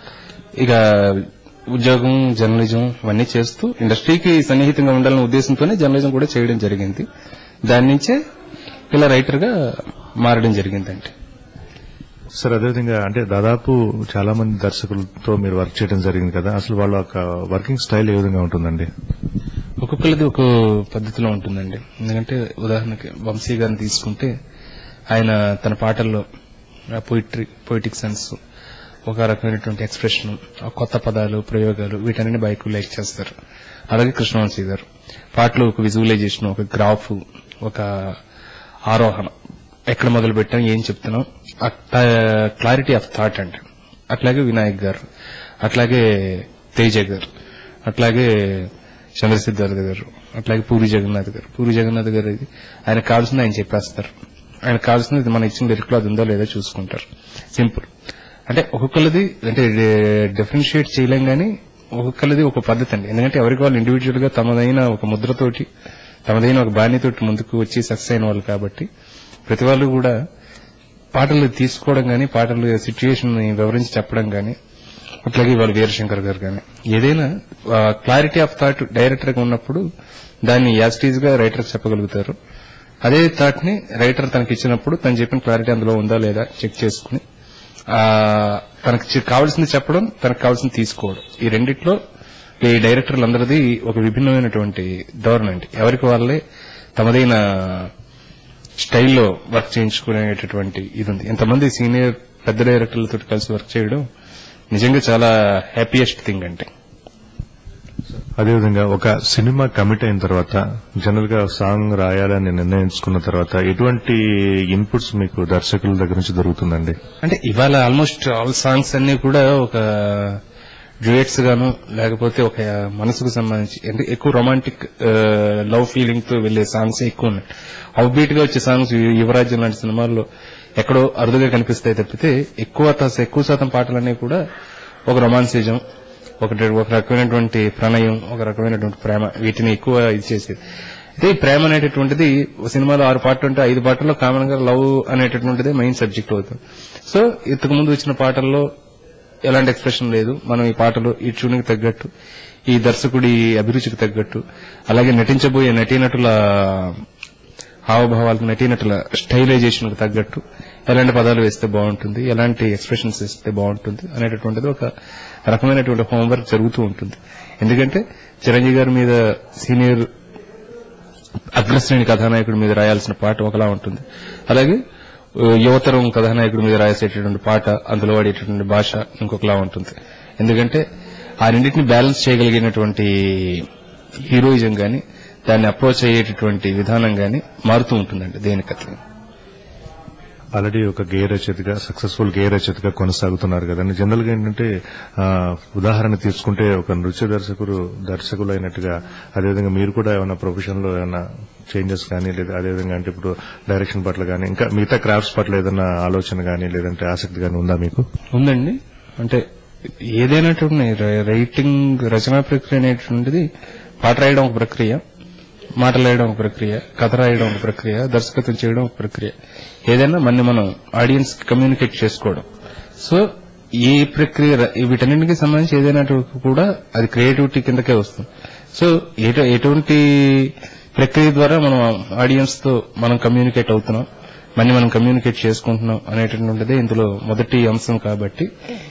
ఇక ఉద్యోగం, జర్నలిజం ఇవన్నీ చేస్తూ ఇండస్ట్రీకి సన్నిహితంగా ఉండాలనే ఉద్దేశంతోనే జర్నలిజం కూడా చేయడం జరిగింది. దాని నుంచే ఇలా రైటర్ గా మారడం జరిగిందండి. సార్, అదేవిధంగా అంటే దాదాపు చాలా మంది దర్శకులతో మీరు వర్క్ చేయడం జరిగింది కదా, అసలు వాళ్ళ వర్కింగ్ స్టైల్ ఏ విధంగా ఉంటుందండి? ఒక్కొక్కరిది ఒక పద్ధతిలో ఉంటుందండి. ఎందుకంటే ఉదాహరణకి వంశీ గారిని తీసుకుంటే ఆయన తన పాటల్లో పోయిటిక్ సెన్స్, ఒక రకమైనటువంటి ఎక్స్ప్రెషన్, కొత్త పదాలు, ప్రయోగాలు వీటన్నిటిని బైక్ లైక్ చేస్తారు. అలాగే కృష్ణవంశీ గారు పాటలో ఒక విజువలైజేషన్, ఒక గ్రాఫ్, ఒక ఆరోహణ, ఎక్కడ మొదలు పెట్టాం, ఏం చెప్తున్నాం, క్లారిటీ ఆఫ్ థాట్ అండి. అట్లాగే వినాయక్ గారు, అట్లాగే తేజ గారు, అట్లాగే చంద్రసిద్ధార్థ గారు, అట్లాగే పూరి జగన్నాథ్ గారు ఇది ఆయనకు కావాల్సింది ఆయన చెప్పేస్తారు. ఆయనకు కావాల్సింది మన ఇచ్చిన లిరిక్ లో అది ఉందో లేదో చూసుకుంటారు. సింపుల్. అంటే ఒక్కొక్కరిది అంటే డిఫరెన్షియేట్ చేయలేం గానీ ఒక్కొక్కరిది ఒక పద్ధతి అండి. ఎందుకంటే ఎవరికి వాళ్ళు ఇండివిజువల్ గా తమదైన ఒక ముద్రతోటి, తమదైన ఒక బాణితోటి ముందుకు వచ్చి సక్సెస్ అయిన వాళ్ళు కాబట్టి ప్రతి వాళ్ళు కూడా పాటలు తీసుకోవడం గానీ, పాటలు సిచ్యుయేషన్ వివరించి చెప్పడం గానీ, అట్లాగే వాళ్ళు వీరశంకర్ గారు గానీ ఏదైనా క్లారిటీ ఆఫ్ థాట్ డైరెక్టర్ గా ఉన్నప్పుడు దాన్ని యాస్టీజ్ గా రైటర్ చెప్పగలుగుతారు. అదే థాట్ ని రైటర్ తనకి ఇచ్చినప్పుడు తను చెప్పిన క్లారిటీ అందులో ఉందా లేదా చెక్ చేసుకుని తనకి కావాల్సింది చెప్పడం, తనకు కావాల్సింది తీసుకోవడం, ఈ రెండిట్లో ఈ డైరెక్టర్లందరిది ఒక విభిన్నమైనటువంటి ధోరణి అండి. ఎవరికి వాళ్ళే తమదైన స్టైల్లో వర్క్ చేయించుకునేటటువంటి ఇది ఉంది. ఎంతమంది సీనియర్ పెద్ద డైరెక్టర్లతో కలిసి వర్క్ చేయడం నిజంగా చాలా హ్యాపీయెస్ట్ థింగ్ అంటే. అదేవిధంగా ఒక సినిమా కమిట్ అయిన తర్వాత జనరల్ గా సాంగ్ రాయాలని నిర్ణయించుకున్న తర్వాత ఎటువంటి ఇన్పుట్స్ మీకు దర్శకుల దగ్గర నుంచి దొరుకుతుందండి? అంటే ఇవాళ ఆల్మోస్ట్ ఆల్ సాంగ్స్ అన్ని కూడా ఒక డ్యూయట్స్ గాను, లేకపోతే ఒక మనసుకు సంబంధించి అంటే ఎక్కువ రొమాంటిక్ లవ్ ఫీలింగ్ తో వెళ్లే సాంగ్స్ ఎక్కువ ఉన్నాయి. అవుట్ బీట్ గా వచ్చే సాంగ్స్ యువరాజ్యం లాంటి సినిమాల్లో ఎక్కడో అరుదుగా కనిపిస్తాయి తప్పితే ఎక్కువ శాతం పాటలన్నీ కూడా ఒక రొమాన్సిజం, ఒక రకమైనటువంటి ప్రణయం, ఒక రకమైనటువంటి ప్రేమ, వీటిని ఎక్కువ ఇది చేసేది. అయితే ఈ ప్రేమ అనేటటువంటిది సినిమాలో 6 పాటలు ఉంటే 5 పాటల్లో కామన్ గా లవ్ అనేటటువంటిది మెయిన్ సబ్జెక్ట్ అవుతుంది. సో ఇంతకు ముందు వచ్చిన పాటల్లో ఎలాంటి ఎక్స్ప్రెషన్ లేదు. మనం ఈ పాటలు ఈ ట్యూన్కి తగ్గట్టు, ఈ దర్శకుడి అభిరుచికి తగ్గట్టు, అలాగే నటించబోయే నటీనటుల హావభావాలకు, నటీనటుల స్టైలైజేషన్ కు తగ్గట్టు ఎలాంటి పదాలు వేస్తే బాగుంటుంది, ఎలాంటి ఎక్స్ప్రెషన్స్ ఇస్తే బాగుంటుంది అనేటటువంటిది ఒక రకమైనటువంటి హోంవర్క్ జరుగుతూ ఉంటుంది. ఎందుకంటే చిరంజీవి గారి మీద సీనియర్ అగ్రశ్రేణి కథానాయకుడి మీద రాయాల్సిన పాట ఒకలా ఉంటుంది. అలాగే యువతరం కథానాయకుడి మీద రాసేటటువంటి పాట, అందులో వాడేటటువంటి భాష ఇంకొకలా ఉంటుంది. ఎందుకంటే ఆ రెండింటిని బ్యాలెన్స్ చేయగలిగినటువంటి హీరోయిజం గాని, దాన్ని అప్రోచ్ అయ్యేటటువంటి విధానం గాని మారుతూ ఉంటుందండి దేనికట్లా. ఆల్రెడీ ఒక గేయ రచయితగా సక్సెస్ఫుల్ గేయ రచయితగా కొనసాగుతున్నారు కదండి. జనరల్ గా ఏంటంటే ఉదాహరణ తీసుకుంటే ఒక నృత్య దర్శకులు అయినట్టుగా అదేవిధంగా మీరు కూడా ఏమైనా ప్రొఫెషన్ లో ఏమైనా చేంజెస్ కానీ లేదా అదేవిధంగా అంటే ఇప్పుడు డైరెక్షన్ పట్ల కానీ ఇంకా మిగతా క్రాఫ్ట్స్ పట్ల ఏదైనా ఆలోచన కానీ లేదంటే ఆసక్తి కానీ ఉందా మీకు? ఉందండి. అంటే ఏదైనా రైటింగ్ రచనా ప్రక్రియ అనేటువంటిది పాట రాయడం ఒక ప్రక్రియ, మాటలు రాయడం ఒక ప్రక్రియ, కథ రాయడం ఒక ప్రక్రియ, దర్శకత్వం చేయడం ఒక ప్రక్రియ. ఏదైనా మనం ఆడియన్స్ కి కమ్యూనికేట్ చేసుకోవడం. సో ఈ ప్రక్రియ వీటన్నింటికి సంబంధించి ఏదైనా కూడా అది క్రియేటివిటీ కిందకే వస్తుంది. సో ఎటువంటి ప్రక్రియ ద్వారా మనం ఆడియన్స్ తో మనం కమ్యూనికేట్ అవుతున్నాం, మనం కమ్యూనికేట్ చేసుకుంటున్నాం అనేటువంటిదే ఇందులో మొదటి అంశం. కాబట్టి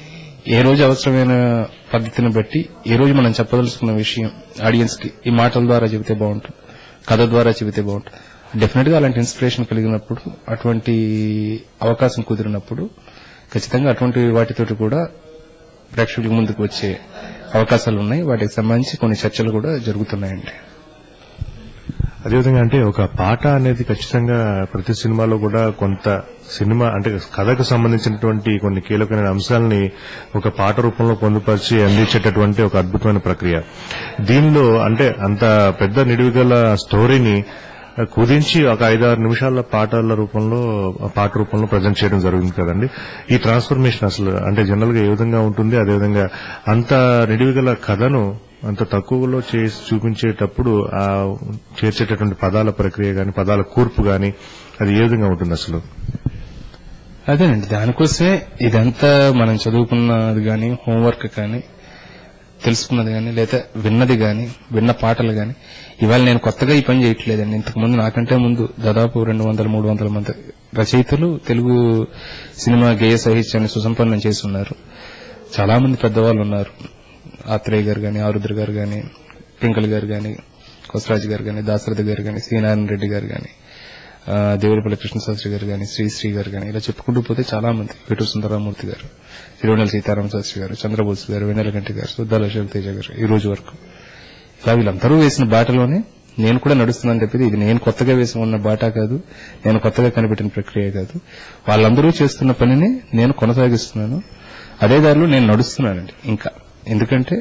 ఏ రోజు అవసరమైన పద్ధతిని బట్టి ఏ రోజు మనం చెప్పదలుచుకున్న విషయం ఆడియన్స్ కి ఈ మాటల ద్వారా చెబితే బాగుంటుంది, కథ ద్వారా చెబితే బాగుంటుంది. డెఫినెట్ గా అలాంటి ఇన్స్పిరేషన్ కలిగినప్పుడు, అటువంటి అవకాశం కుదిరినప్పుడు ఖచ్చితంగా అటువంటి వాటితోటి కూడా ప్రేక్షకుల ముందుకు వచ్చే అవకాశాలు ఉన్నాయి. వాటికి సంబంధించి కొన్ని చర్చలు కూడా జరుగుతున్నాయండి. అదేవిధంగా అంటే ఒక పాట అనేది ఖచ్చితంగా ప్రతి సినిమాలో కూడా కొంత సినిమా అంటే కథకు సంబంధించినటువంటి కొన్ని కీలకమైన అంశాలని ఒక పాట రూపంలో పొందుపరిచి అందించేటటువంటి ఒక అద్భుతమైన ప్రక్రియ. దీనిలో అంటే అంత పెద్ద నిడివిగల స్టోరీని కుదించి ఒక 5-6 నిమిషాల పాట రూపంలో ప్రజెంట్ చేయడం జరుగుతుంది కదండి. ఈ ట్రాన్స్ఫర్మేషన్ అసలు అంటే జనరల్ గా ఏ విధంగా ఉంటుంది? అదేవిధంగా అంత నిడివిగల కథను అంత తక్కువలో చేసి చూపించేటప్పుడు ఆ చేర్చేటటువంటి పదాల ప్రక్రియ గాని పదాల కూర్పు గాని అది ఏ విధంగా ఉంటుంది అసలు? అదేనండి, దానికోసమే ఇదంతా మనం చదువుకున్నది గాని, హోంవర్క్ కానీ, తెలుసుకున్నది గాని, లేదా విన్నది గాని, విన్న పాటలు గాని. ఇవాళ నేను కొత్తగా ఈ పని చేయట్లేదండి. ఇంతకుముందు నాకంటే ముందు దాదాపు 200-300 మంది రచయితలు తెలుగు సినిమా గేయ సాహిత్యాన్ని సుసంపన్నం చేసి ఉన్నారు. చాలా మంది పెద్దవాళ్ళు ఉన్నారు. ఆత్రేయ గారు గాని, ఆరుద్ర గారు గాని, ట్వింకల్ గారు గాని, కొసరాజు గారు గాని, దాశరథి గారు గాని, శ్రీనారాయణ రెడ్డి గారు గాని, దేవులపల్లి కృష్ణశాస్త్రి గారు గాని, శ్రీశ్రీ గారు గాని, ఇలా చెప్పుకుంటూ పోతే చాలా మంది, వేటూరు సుందరరామూర్తి గారు, తిరువెన్నెల సీతారామ శాస్త్రి గారు, చంద్రబోస్ గారు, వెన్నెలగంటి గారు, సుద్దాల అశోక్ తేజ గారు, ఈ రోజు వరకు ఇలా వీళ్ళందరూ వేసిన బాటలోనే నేను కూడా నడుస్తున్నాను తప్పితే ఇది నేను కొత్తగా వేసి ఉన్న బాట కాదు, నేను కొత్తగా కనిపెట్టిన ప్రక్రియ కాదు. వాళ్ళందరూ చేస్తున్న పనిని నేను కొనసాగిస్తున్నాను. అదే దారిలో నేను నడుస్తున్నానండి ఇంకా. ఎందుకంటే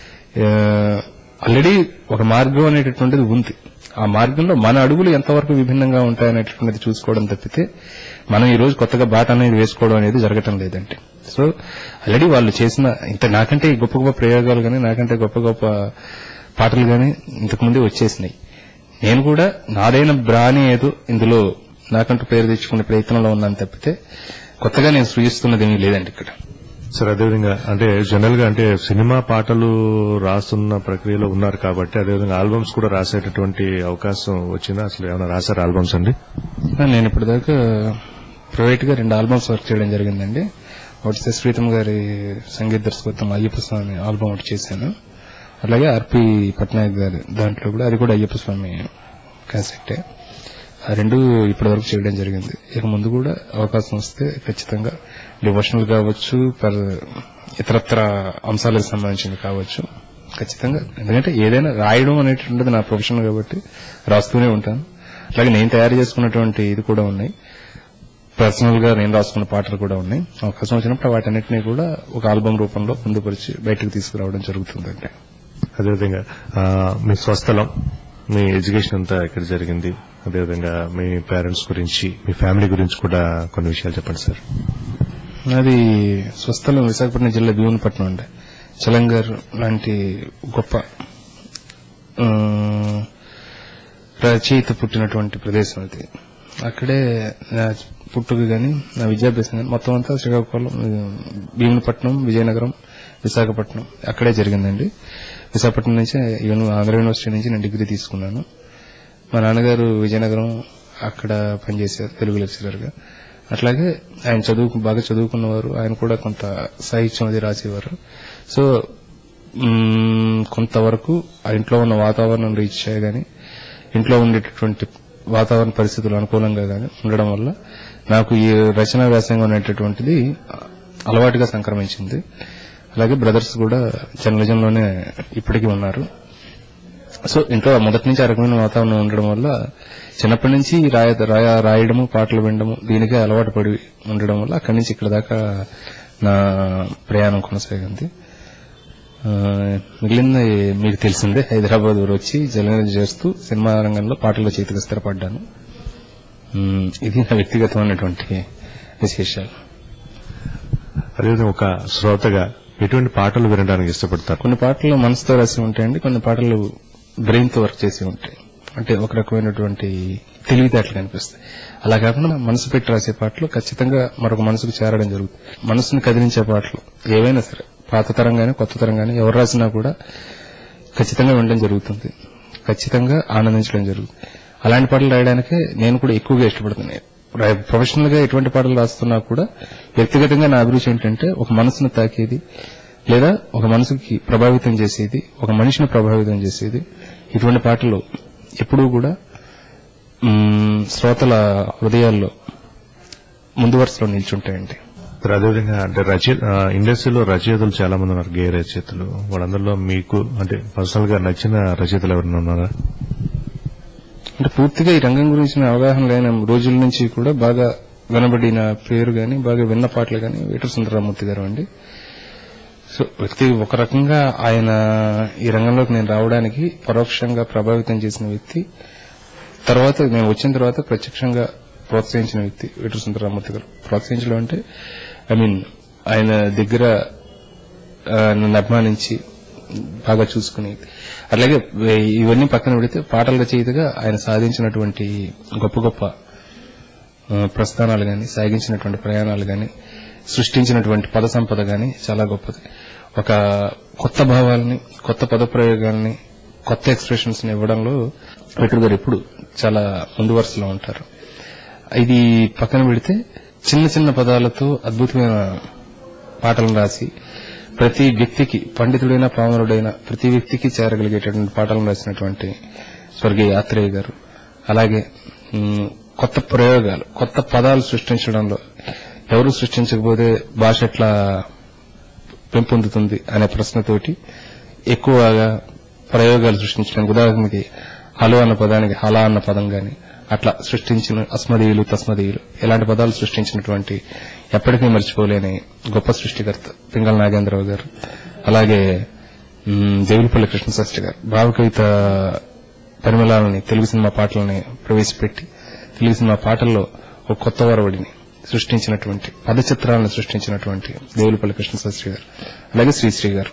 ఆల్రెడీ ఒక మార్గం అనేటటువంటిది ఉంది. ఆ మార్గంలో మన అడుగులు ఎంతవరకు విభిన్నంగా ఉంటాయనేటటువంటిది చూసుకోవడం తప్పితే మనం ఈ రోజు కొత్తగా బాట అనేది వేసుకోవడం అనేది జరగటం లేదండి. సో ఆల్రెడీ వాళ్ళు చేసిన ఇంత నాకంటే గొప్ప గొప్ప ప్రయోగాలు గానీ, నాకంటే గొప్ప గొప్ప పాటలు గానీ ఇంతకుముందే వచ్చేసినాయి. నేను కూడా నాదైన బ్రాని ఏదో ఇందులో నాకంటూ పేరు తెచ్చుకునే ప్రయత్నంలో ఉన్నాను తప్పితే కొత్తగా నేను సృజిస్తున్నది ఏమీ లేదండి ఇక్కడ. సార్ అదేవిధంగా అంటే జనరల్ గా అంటే సినిమా పాటలు రాస్తున్న ప్రక్రియలో ఉన్నారు కాబట్టి అదేవిధంగా ఆల్బమ్స్ కూడా రాసేటటువంటి అవకాశం వచ్చిందా? అసలు ఏమైనా రాశారు ఆల్బమ్స్ అండి? నేను ఇప్పటిదాకా ప్రైవేట్ గా 2 ఆల్బమ్స్ వర్క్ చేయడం జరిగిందండి. ఒకటి శ్రీతం గారి సంగీత దర్శకత్వం అయ్యప్ప స్వామి ఆల్బమ్ ఒకటి చేశాను. అలాగే ఆర్పి పట్నాయక్ గారి దాంట్లో కూడా, అది కూడా అయ్యప్ప స్వామి క్యాసెట్టే. ఆ 2 ఇప్పటి వరకు చేయడం జరిగింది. ఇక ముందు కూడా అవకాశం వస్తే ఖచ్చితంగా డివోషనల్ కావచ్చు, ఇతరత్ర అంశాలకు సంబంధించినవి కావచ్చు, ఖచ్చితంగా. ఎందుకంటే ఏదైనా రాయడం అనేటువంటిది నా ప్రొఫెషన్ కాబట్టి రాస్తూనే ఉంటాను. అలాగే నేను తయారు చేసుకున్నటువంటి ఇది కూడా ఉన్నాయి, పర్సనల్ గా నేను రాసుకున్న పాటలు కూడా ఉన్నాయి. అవకాశం వచ్చినప్పుడు వాటన్నిటినీ కూడా ఒక ఆల్బమ్ రూపంలో పొందుపరిచి బయటకు తీసుకురావడం జరుగుతుందండి. అదేవిధంగా మీ స్వస్థలం, మీ ఎడ్యుకేషన్ అంతా ఎక్కడ జరిగింది? అదేవిధంగా మీ పేరెంట్స్ గురించి, మీ ఫ్యామిలీ గురించి కూడా కొన్ని విషయాలు చెప్పండి సార్. అది స్వస్థలం విశాఖపట్నం జిల్లా భీమునిపట్నం అండి. చలంగారు లాంటి గొప్ప రచయిత పుట్టినటువంటి ప్రదేశం అది. అక్కడే నా పుట్టుక గాని, నా విద్యాభ్యాసం గాని మొత్తం అంతా శ్రీకాకుళం, భీమునిపట్నం, విజయనగరం, విశాఖపట్నం అక్కడే జరిగిందండి. విశాఖపట్నం నుంచి ఆంధ్ర యూనివర్సిటీ నుంచి నేను డిగ్రీ తీసుకున్నాను. మా నాన్నగారు విజయనగరం అక్కడ పనిచేశారు తెలుగు లెక్చరర్ గా. అట్లాగే ఆయన బాగా చదువుకున్నవారు. ఆయన కూడా కొంత సాహిత్యం అది రాసేవారు. సో కొంతవరకు ఆ ఇంట్లో ఉన్న వాతావరణం రీత్యా గాని, ఇంట్లో ఉండేటటువంటి వాతావరణ పరిస్థితులు అనుకూలంగా గాని ఉండడం వల్ల నాకు ఈ రచనా వ్యాసంగం అనేటటువంటిది అలవాటుగా సంక్రమించింది. అలాగే బ్రదర్స్ కూడా జర్నలిజంలోనే ఇప్పటికీ ఉన్నారు. సో ఇంట్లో మొదటి నుంచి ఆ రకమైన వాతావరణం ఉండడం వల్ల చిన్నప్పటి నుంచి రాయడము, పాటలు వినడము దీనికే అలవాటు పడి ఉండడం వల్ల అక్కడి నుంచి ఇక్కడ దాకా నా ప్రయాణం కొనసాగింది. మిగిలింది మీకు తెలిసిందే. హైదరాబాద్ వచ్చి జర్నలిజం చేస్తూ సినిమా రంగంలో పాటల్లో చేతికి స్థిరపడ్డాను. ఇది నా వ్యక్తిగతమైనటువంటి విశేషాలు. అదేవిధంగా ఒక శ్రోతగా ఎటువంటి పాటలు వినడానికి ఇష్టపడతారు? కొన్ని పాటలు మనసుతో రాసి ఉంటాయండి, కొన్ని పాటలు బ్రెయిన్ తో వర్క్ చేసి ఉంటాయి. అంటే ఒక రకమైనటువంటి తెలివితేటలు కనిపిస్తాయి. అలా కాకుండా మనసు పెట్టి రాసే పాటలు ఖచ్చితంగా మరొక మనసుకు చేరడం జరుగుతుంది. మనసును కదిలించే పాటలు ఏవైనా సరే, పాత తరం గానీ కొత్త తరం గానీ ఎవరు రాసినా కూడా ఖచ్చితంగా వినడం జరుగుతుంది, ఖచ్చితంగా ఆనందించడం జరుగుతుంది. అలాంటి పాటలు రాయడానికే నేను కూడా ఎక్కువగా ఇష్టపడుతున్నాను. ప్రొఫెషనల్ గా ఎటువంటి పాటలు రాస్తున్నా కూడా వ్యక్తిగతంగా నా అభిరుచి ఏంటంటే ఒక మనసును తాకేది లేదా ఒక మనసుకి ప్రభావితం చేసేది, ఒక మనిషిని ప్రభావితం చేసేది. ఇటువంటి పాటలు ఎప్పుడూ కూడా శ్రోతల హృదయాల్లో ముందు వరుసలో నిల్చుంటాయండి. అదేవిధంగా అంటే ఇండస్ట్రీలో రచయితలు చాలా మంది ఉన్నారు, గేయ రచయితలు. వాళ్ళందరిలో మీకు అంటే పర్సనల్ గా నచ్చిన రచయితలు ఎవరైనా ఉన్నారా? అంటే పూర్తిగా ఈ రంగం గురించిన అవగాహన లేని రోజుల నుంచి కూడా బాగా వినబడిన పేరు గాని, బాగా విన్న పాటలు గాని వేటూరి సుందరరామూర్తి గారు అండి. సో వ్యక్తి ఒక రకంగా ఆయన ఈ రంగంలోకి నేను రావడానికి పరోక్షంగా ప్రభావితం చేసిన వ్యక్తి, తర్వాత నేను వచ్చిన తర్వాత ప్రత్యక్షంగా ప్రోత్సహించిన వ్యక్తి వేటూరి సుందరరామూర్తి గారు. ప్రోత్సహించడం అంటే ఆయన దగ్గర నన్ను అభిమానించి బాగా చూసుకునేది. అలాగే ఇవన్నీ పక్కన పెడితే పాటల రచయితగా ఆయన సాధించినటువంటి గొప్ప గొప్ప ప్రస్థానాలు గాని, సాగించినటువంటి ప్రయాణాలు గాని, సృష్టించినటువంటి పద సంపద గాని చాలా గొప్పది. ఒక కొత్త భావాలని, కొత్త పద ప్రయోగాల్ని, కొత్త ఎక్స్ప్రెషన్స్ ని ఇవ్వడంలో వేటూరి గారు ఎప్పుడు చాలా ముందు వరుసలో ఉంటారు. ఇది పక్కన పెడితే చిన్న చిన్న పదాలతో అద్భుతమైన పాటలను రాసి ప్రతి వ్యక్తికి, పండితుడైన పామరుడైన ప్రతి వ్యక్తికి చేరగలిగేటటువంటి పాటలను రాసినటువంటి స్వర్గీయ ఆత్రేయ గారు. అలాగే కొత్త ప్రయోగాలు, కొత్త పదాలు సృష్టించడంలో ఎవరు సృష్టించకపోతే భాష ఎట్లా పెంపొందుతుంది అనే ప్రశ్నతోటి ఎక్కువగా ప్రయోగాలు సృష్టించడానికి, ఉదాహరణకి హలో అన్న పదానికి హలా అన్న పదం గాని అట్లా సృష్టించిన అస్మదీయులు, తస్మదీయులు ఇలాంటి పదాలు సృష్టించినటువంటి ఎప్పటికీ మర్చిపోలేని గొప్ప సృష్టికర్త పింగళ నాగేంద్రరావు గారు. అలాగే దేవులపల్లి కృష్ణశాస్త్రి గారు భావకవిత పరిమళాలని, తెలుగు సినిమా పాటలని ప్రవేశపెట్టి తెలుగు సినిమా పాటల్లో ఒక కొత్త వరవడిని సృష్టించినటువంటి, పదచిత్రాలను సృష్టించినటువంటి దేవులపల్లి కృష్ణశాస్త్రి గారు. అలాగే శ్రీశ్రీ గారు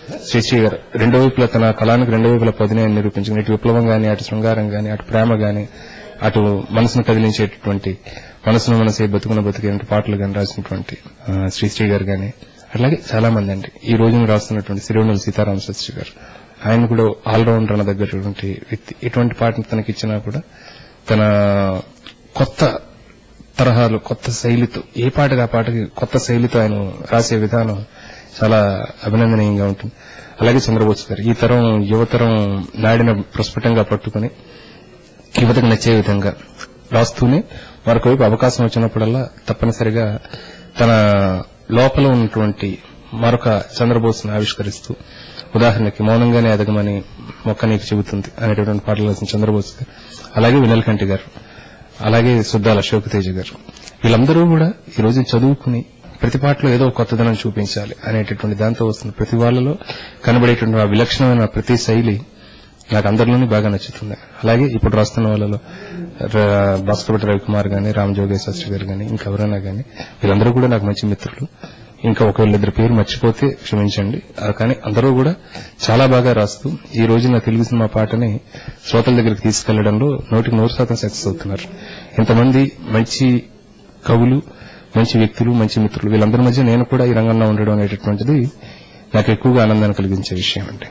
రెండో వైపులా తన కళానికి రెండో వైపులా పదిని నిరూపించుకుని, ఇటు విప్లవం గాని, అటు శృంగారం గాని, అటు ప్రేమ గాని, అటు మనసును కదిలించేటటువంటి మనసును మనసే బతుకున బతికే పాటలు గాని రాసినటువంటి శ్రీశ్రీ గారు గాని, అలాగే చాలా మంది అండి. ఈ రోజున రాస్తున్నటువంటి సిరివెన్నెల సీతారామ శాస్త్రి గారు, ఆయన కూడా ఆల్రౌండర్ అన్న దగ్గరటువంటి వ్యక్తి. ఎటువంటి పాటను తనకిచ్చినా కూడా తన కొత్త తరహాలు, కొత్త శైలితో, ఏ పాటగా ఆ పాటకి కొత్త శైలితో ఆయన రాసే విధానం చాలా అభినందనీయంగా ఉంటుంది. అలాగే చంద్రబోస్ గారు ఈ తరం యువతరం నాడిన ప్రస్ఫుటంగా పట్టుకుని యువతకు నచ్చే విధంగా రాస్తూనే మరొకవైపు అవకాశం వచ్చినప్పుడల్లా తప్పనిసరిగా తన లోపల ఉన్నటువంటి మరొక చంద్రబోస్ను ఆవిష్కరిస్తూ, ఉదాహరణకి మౌనంగానే ఎదగమని మొక్క నీకు చెబుతుంది అనేటువంటి పాటలు రాసిన చంద్రబోస్ గారు, అలాగే వినల్కంటి గారు, అలాగే సుద్దాల అశోక్-తేజ గారు, వీళ్ళందరూ కూడా ఈ రోజు చదువుకుని ప్రతి పాటలో ఏదో కొత్తదనం చూపించాలి అనేటటువంటి దాంతో వస్తున్న ప్రతి వాళ్ళలో కనబడేటువంటి ఆ విలక్షణమైన ప్రతి శైలి నాకు అందరిలోనే బాగా నచ్చుతుంది. అలాగే ఇప్పుడు రాస్తున్న వాళ్ళలో భాస్కరభట్ట రవికుమార్ గాని, రామజోగయ్య శాస్త్రి గారు గాని, ఇంకెవరైనా గాని వీళ్ళందరూ కూడా నాకు మంచి మిత్రులు. ఇంకా ఒకళ్ళిద్దరు పేరు మర్చిపోతే క్షమించండి. కానీ అందరూ కూడా చాలా బాగా రాస్తూ ఈ రోజున తెలుగు సినిమా పాటని శ్రోతల దగ్గరికి తీసుకెళ్లడంలో 100% సక్సెస్ అవుతున్నారు. ఇంతమంది మంచి కవులు, మంచి వ్యక్తులు, మంచి మిత్రులు, వీళ్ళందరి మధ్య నేను కూడా ఈ రంగంలో ఉండడం అనేటటువంటిది నాకు ఎక్కువగా ఆనందాన్ని కలిగించే విషయం అండి.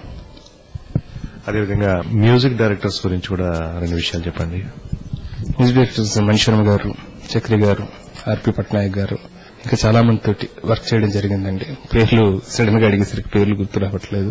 అదేవిధంగా మ్యూజిక్ డైరెక్టర్స్ గురించి కూడా 2 విషయాలు చెప్పండి. మ్యూజిక్ డైరెక్టర్స్ మణిశర్మ గారు, చక్రి గారు, ఆర్పి పట్నాయక్ గారు, ఇంకా చాలా మందితోటి వర్క్ చేయడం జరిగిందండి. పేర్లు సడన్ గా అడిగేసరికి పేర్లు గుర్తు రావట్లేదు.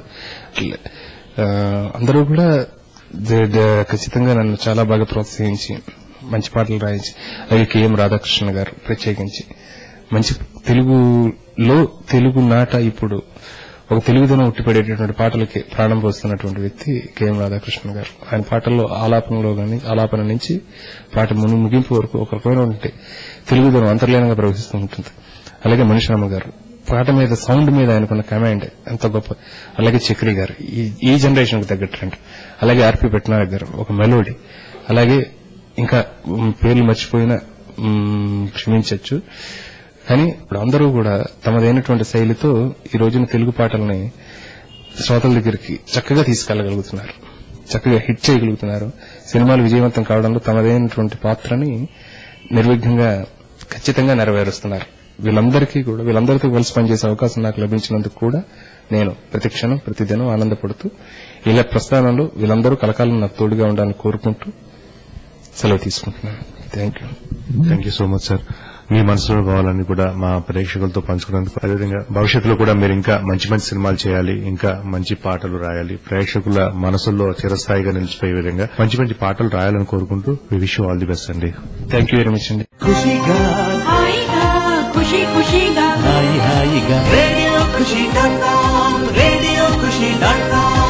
అందరూ కూడా ఖచ్చితంగా నన్ను చాలా బాగా ప్రోత్సహించి మంచి పాటలు రాయించి, అలాగే కెఎం రాధాకృష్ణ గారు ప్రత్యేకించి మంచి తెలుగులో తెలుగు నాట ఇప్పుడు ఒక తెలుగుదనం ఉట్టిపడేటటువంటి పాటలకి ప్రాణం పోస్తున్నటువంటి వ్యక్తి కెఎం రాధాకృష్ణ గారు. ఆయన పాటల్లో ఆలాపన నుంచి పాట ముగింపు వరకు ఒక రకమైనటువంటి తెలుగుదనం అంతర్లీనంగా ప్రవహిస్తూ ఉంటుంది. అలాగే మణిశర్మ గారు పాట మీద సౌండ్ మీద ఆయనకున్న కమాండ్ ఎంత గొప్ప. అలాగే చక్రి గారు ఈ జనరేషన్ కు తగ్గట్టు. అలాగే ఆర్పి పట్నాయక్ గారు ఒక మెలోడీ. అలాగే ఇంకా పేర్లు మర్చిపోయినా క్షమించవచ్చు. కానీ ఇప్పుడు అందరూ కూడా తమదైనటువంటి శైలితో ఈ రోజున తెలుగు పాటల్ని శ్రోతల దగ్గరికి చక్కగా తీసుకెళ్లగలుగుతున్నారు, చక్కగా హిట్ చేయగలుగుతున్నారు. సినిమాలు విజయవంతం కావడంలో తమదైనటువంటి పాత్రని నిర్విఘ్నంగా ఖచ్చితంగా నెరవేరుస్తున్నారు. వీళ్ళందరితో కలిసి పనిచేసే అవకాశం నాకు లభించినందుకు కూడా నేను ప్రతిక్షణం ప్రతిదినం ఆనందపడుతూ ఇలా ప్రస్థానంలో వీళ్ళందరూ కలకాలం నాకు తోడుగా ఉండాలని కోరుకుంటూ సెలవు తీసుకుంటున్నాను. Thank you so much sir. మీ మనసులో భావాలన్నీ కూడా మా ప్రేక్షకులతో పంచుకున్నందుకు, అదేవిధంగా భవిష్యత్తులో కూడా మీరు ఇంకా మంచి మంచి సినిమాలు చేయాలి, ఇంకా మంచి పాటలు రాయాలి, ప్రేక్షకుల మనసుల్లో చిరస్థాయిగా నిలిచిపోయే విధంగా మంచి మంచి పాటలు రాయాలని కోరుకుంటూ we wish you all the best అండి. థ్యాంక్ యూ వెరీ మచ్ అండి. ఖుషిగా హాయిగా ఖుషి ఖుషిగా హాయిగా రేడియో ఖుషి.com, రేడియో ఖుషి.com.